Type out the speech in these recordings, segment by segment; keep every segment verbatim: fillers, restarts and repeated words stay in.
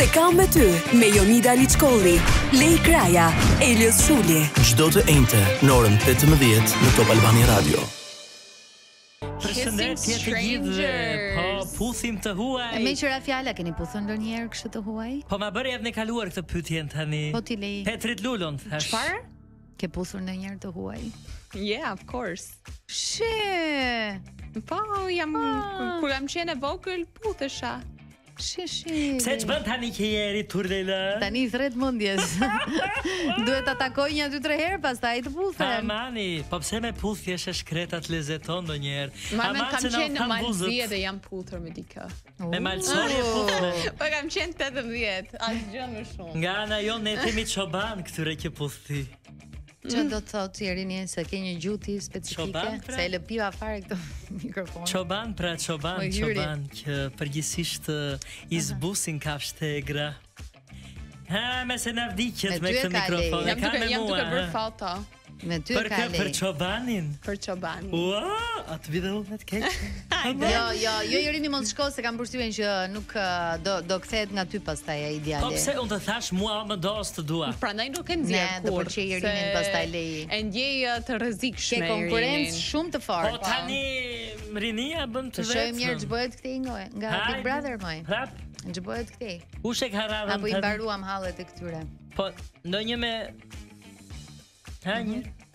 Se kam me ty me Jonida Aliçkolli, Lei Kraja, Elios Shuli. Çdo të enjte në orën tetëmbëdhjetë në Top Albania Radio. Përshëndetje të gjithëve. Po puthim të huaj. Me qëra fjala keni puthur ndonjëherë kështu të huaj? Po ma bëri edhe në kaluar këtë pyetjen tani. Po ti lej. Petrit Lulon thash. Çfarë? Ke puthur ndonjëherë të huaj? Yeah, of course. She. Po, jam Ah. kur jam qenë e vogël, puthesha. Shi shi. Pse ç'bën tani që jeri turdela? Tani i thret mendjes. Duhet ta takoj një dy tre herë pastaj të puthem. Amani, po pse me puthje është shkretat lezeton ndonjëherë. Ma me Aman kam që na qenë në tham Malzi buzët. dhe jam puthur me dikë. Me malësorje puthme. Po kam qenë tetëmbëdhjetë, asgjë më shumë. Nga ana jonë ne themi çoban këtyre që puthti. Ço do të thotë Irini se ke një gjuti specifike? Çoban, pra? Se e lëpiva fare këtë mikrofon. Çoban pra çoban, Po, hyri. çoban që përgjithsisht ë, i zbusin kafshët e gra. Ha, me se na vdiqet Me me ty e këtë ka mikrofon. lej. E Jam ka duke me jam mua. duke bërë ha? foto Me ty Për ka kë për lej. çobanin. për çobanin. Ua, atë video me të keq. Jo, jo, jo Irini mos shko se kam përshtypjen që nuk uh, do do kthehet nga ty pastaj ai ideale. Po pse unë të thash mua më do të dua. Prandaj nuk e Ne, nxjerr do kur. pëlqej Irinin se pastaj lej. E ndjej uh, të rrezikshme. Ke konkurrencë Irinin. shumë të fortë. Po tani rinia bën të Të vetë. shohim njerë ç'bëhet këtej nga nga Big Hajde. Brother moj. Prap, Ç'bëhet këtej? kush e ka radhën? Apo i tani? mbaruam hallet e këtyre. Po, ndonjë me Ha një.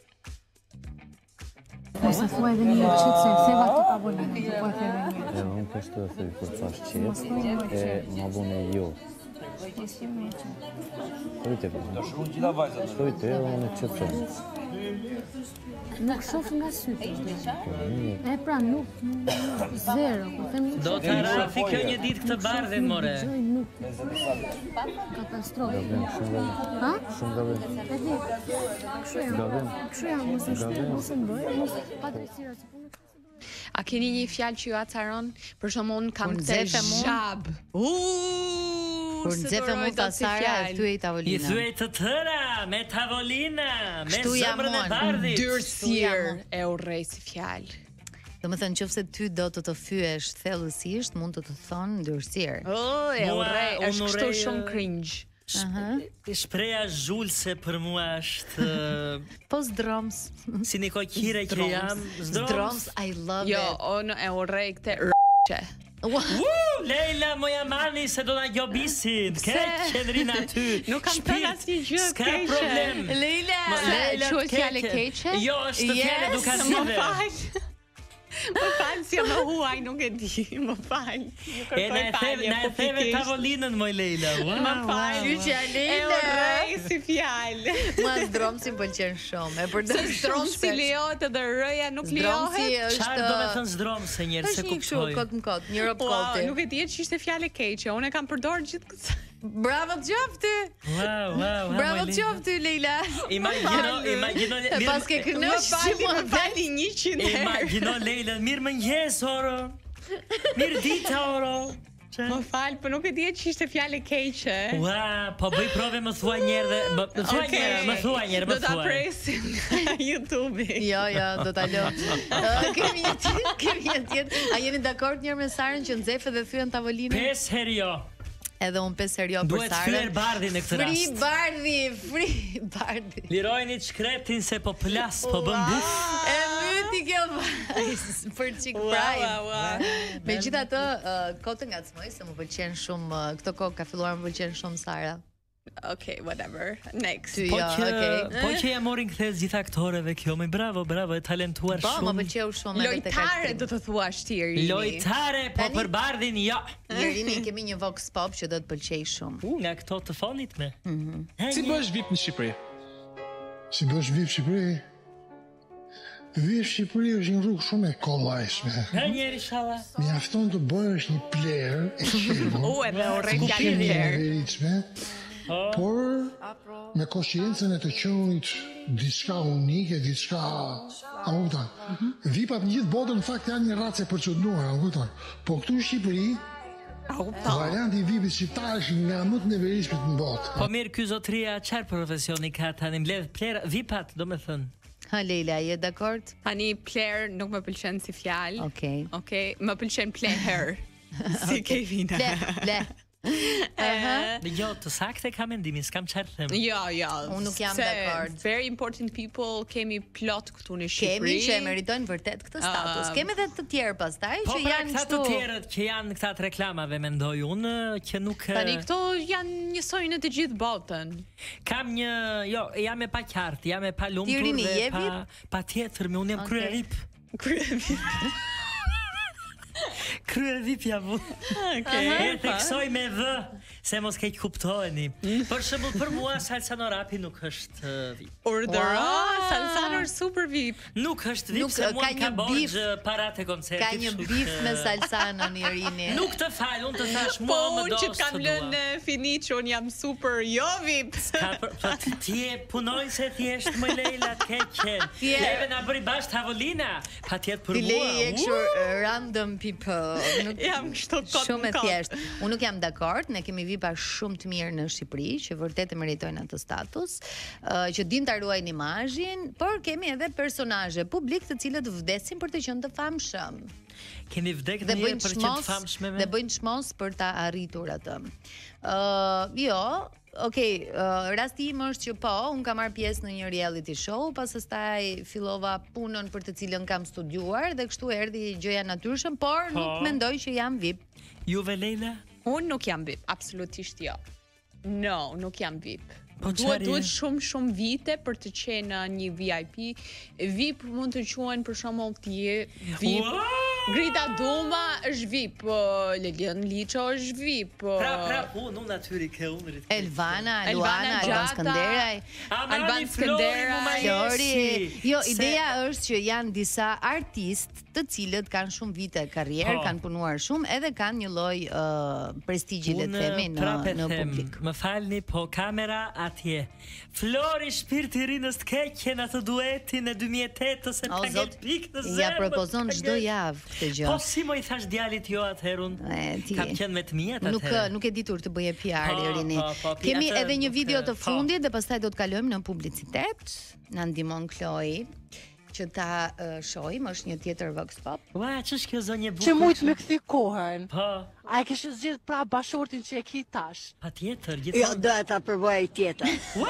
Ose thua edhe një herë çit se seva të tavolinën, po e theve një herë. E unë kështu e thëj kur thash qep, e ma bune jo. Stojte për më. Stojte, unë e qëtëm. Nuk shoh nga sytë. E pra nuk, nuk zero, po them nuk. Do të rafi kjo një ditë këtë bardhin, more. Dëgjoj, nuk. Katastrofë. Gabim, shumë gabim. Ha? Shumë gabim. E di. Kështu jam. Gabim. Kështu jam, mos e shtyp, mos e bëj, mos pa drejtësira se po nuk. A keni një fjalë që ju acaron? Për shembull, unë kam Kur këtë nxefe mu? zhab. Uuu, Kur se nxefe doroj mund dot ta si Sara e fjalë. thyej I tavolinën. thyej të tëra, me tavolina, me Kështu jam zëmrën e unë. bardhit. Dyrësir e urrej si fjalë. Do të thënë nëse ty do të të fyesh thellësisht, mund të të thonë ndyrësirë. Oh, e Mua, urrej, unë është kështu urrej, shumë ë, cringe. Shp- Shpreha zhulse për mua është ë, Po zdroms. si një koqire që jam. Zdroms, I love Jo, it. unë e urrej këtë rrë. Ua, Uh, Leila moja mani se do na gjobisin. Keq qendrin aty. Nuk kam Shpirt, thënë asnjë gjë S'ka keqe. problem. Leila. Ma, Leila quhet keqe. fjalë keqe? Jo, është Yes, fjalë Më edukative. fal. Më fal si më huaj, nuk e di. Më fal. Nuk E na kërkoj e theve, falje. na e po theve pikërisht. tavolinën moj Leila. Wow, Më fal. wow, Gjyqja E Leila. urrej si fjalë. Mua zdromsi më pëlqen shumë. E përdor Se shumë stromsi shpesh. lejohet edhe rëja nuk Zdromsi lejohet. është Çfarë do me thënë zdrom se njerë se është një kështu kuptoj. kot në kot, një rob Wow, koti. nuk e di që ishte fjalë keqe. Unë e kam përdorur gjithë. Bravo të qoftë. Wow, wow, wow. Bravo moj të Leila. qoftë Leila. Imagino, imagino E pas ke Më kënaqsh fali, mua më fali njëqind herë. Imagino Leila, mirë mëngjes oro. Mirë dita oro. Qa? Më fal, po nuk e di që ishte fjalë keqe. Ua, po bëj prove më thua njerë dhe më më thua Okej. njerë, më thua njerë, më Do ta thua. presim nga YouTube-i. Jo, jo, do ta lë. Ë, Kemi një tjetër, kemi një tjetër. A jeni dakord njërë me Sarën që nxefe dhe thyen tavolinën? Pesë herë jo. Edhe unë pesë herë jo për Duhet Sarën. flyer bardhi në këtë Fri rast. bardhi, fri bardhi. Lirojni shkreptin se po plas, po bën buf. E myti kjo vajzë për çik Ua, prime. ua, ua. Megjithatë, uh, kohë të ngacmoj se më pëlqen shumë, uh, këto kohë ka filluar më pëlqen shumë Sara. Okay, whatever. Next. Ty Po jo, që, okay. po që ja morin kthes gjithë aktoreve kjo, më bravo, bravo, e talentuar Po, më shumë. pëlqeu shumë edhe tek Lojtare aktrim. do të thuash ti Irini. Lojtare, po Tani- për bardhin jo. Irini kemi një vox pop që do të pëlqej shumë. U, nga këto të fonit me. Ha, Si një- bësh vip në Shqipëri? Si bësh vip Shqipëri? Vip Shqipëri është një rrugë shumë e kollajshme. Ha njeri shala. Mjafton të bëhesh një player e qevo, U, edhe urrej fjalë kuptimin e tjerë. veritshme, por me konsciencën e të qenit diçka unike, diçka, a kupton? Vipat në gjithë botën në fakt janë një racë e përçudnuar, a kupton? Po këtu në Shqipëri, varianti i vipit shqiptar është nga më të neveritshmit në botë. Po mirë, ky zotria çfarë profesioni ka tani mbledh plera vipat, do me thënë. Ha Leila, je dakord? Tani player nuk më pëlqen si fjalë. Okej. Okej, më pëlqen player. Si Kevina. Ple, ple. Jo, të saktë ka mendimin, s'kam çfarë them. Jo, jo. Unë nuk jam dakord. Very important people kemi plot këtu në Shqipëri. Kemi që e meritojnë vërtet këtë status. Kemi edhe të tjerë pastaj po, që pra, janë këta kështu. të tjerët që janë këta të reklamave mendoj unë që nuk Tani këto janë njësoj në të gjithë botën. Kam një, jo, jam e pa qartë, jam e pa lumtur dhe pa patjetër, me unë jam krye vip. Krye vip. Krye vip jam unë. Okej. E theksoj me vë, se mos keq kuptoheni. Për shembull, për mua Salsano Rapi nuk është vip. Urdhëro, Salsano është super vip. Nuk është vip, se mua ka borxh parat e koncertit. Ka një bif me Salsano në Irini. Nuk të fal, unë të thash mua po, më do. Po, që të kam lënë fini që unë jam super jo vip. Ti e punojnë se thjesht më Leila të keqen. Leve na bëri bash tavolina. Patjetër për mua. Ti leje kështu random people. Nuk jam kështu kot. Shumë e thjeshtë. Unë nuk jam dakord, ne kemi vipa shumë të mirë në Shqipëri që vërtet e meritojnë atë status, që din ta ruajnë imazhin, por kemi edhe personazhe publik të cilët vdesin për të qenë të famshëm. Keni vdekur në për të qenë të famshme dhe bëjnë çmos për ta arritur atë. Ë, jo, Okej, okay, uh, rasti im është që po, unë kam marrë pjesë në një reality show, pastaj fillova punën për të cilën kam studiuar dhe kështu erdhi gjëja natyrshëm, por po. Nuk mendoj që jam vip. Juve Leila? Unë nuk jam vip, absolutisht jo. No, nuk jam vip. Po duhet duhet shumë shumë vite për të qenë një V I P. vip mund të quhen për shembull ti vip. Wow! Grita Duma është vip, Lelian Liço është vip. Pra, pra, unë unë atyri ke unë rritë. Elvana, Luana, Alban Skënderaj. Alban Skënderaj. Flori. Jo, ideja është që janë disa artistë të cilët kanë shumë vite karrierë, kanë punuar shumë, edhe kanë një lloj prestigji le të themi në në publik. Më falni, po kamera atje. Flori shpirti i rinës të keqen atë duetin e dy mijë e tetë ose ka gjet pikë në zemër. Ja propozon çdo javë këtë gjë. Po si më i thash djalit jo atëherun? Kam qenë me të mijat atëherë. Nuk nuk e ditur të bëje P R Irini. Kemi edhe një video të fundit dhe pastaj do të kalojmë në publicitet. Na ndihmon Kloi që ta uh, shohim, është një tjetër Vox Pop. Ua, ç'është kjo zonjë bukur? Që mujt me kthi kohën. Po. A e kishe zgjedh pra bashortin që e ki tash? Patjetër, gjithmonë. Jo, doja ta provoja i tjetër.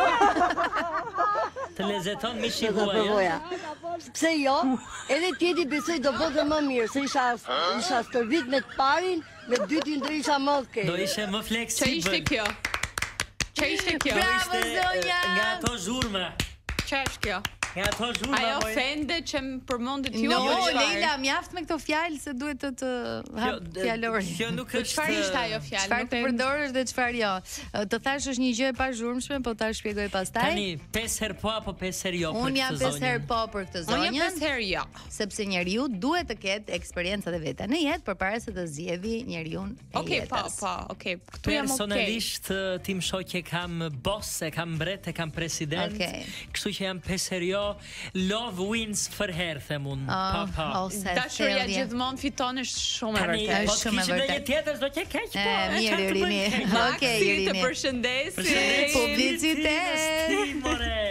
Të lezeton mishi huaj. Pse jo? Edhe tjetri besoj do bëte më mirë, se isha isha stërvit me të parin, me dytin do isha më okay. Do ishe më fleksibël. Ç'ishte kjo? Ç'ishte kjo? Bravo zonja. Nga ato zhurma. Ç'është kjo? Nga ato zhurma. Ajo fende që më përmendet ju. No, Leila, mjaft me këto fjalë se duhet të të hap fjalorin. Kjo nuk është. Çfarë ishte ajo fjalë? Çfarë të përdorësh dhe çfarë jo? Të thash është një gjë e pazhurmshme, po ta shpjegoj pastaj. Tani pesë herë po apo pesë herë jo për këtë zonjë? Unë jam pesë herë po për këtë zonjë. Unë jam pesë herë jo. Sepse njeriu duhet të ketë eksperiencat e veta në jetë përpara se të zgjedhë njeriu e Okej, po, jetës. po, okej. Ktu jam okej. Personalisht tim shoqë kam boss, e kam mbret, e kam president. Kështu që jam pesë herë jo. Love wins for her, them unë. Pa, pa. Dashuria gjithmonë fiton, është shumë e vërtetë. Po të kishim në një tjetër, do t'je keq, po. Mirë, Irini. Okej, Irini. Të përshëndesim. Publicitet.